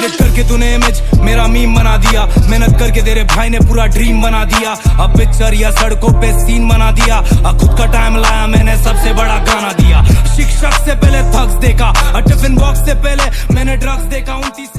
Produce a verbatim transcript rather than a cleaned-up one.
Edit करके तूने image मेरा मीम बना दिया, मेहनत करके तेरे भाई ने पूरा ड्रीम बना दिया। अब पिक्चर या सड़कों पे सीन बना दिया, अब खुद का टाइम लाया मैंने सबसे बड़ा गाना दिया। शिक्षक से पहले थक्स देखा, टिफिन बॉक्स से पहले मैंने ड्रग्स देखा। उनतीस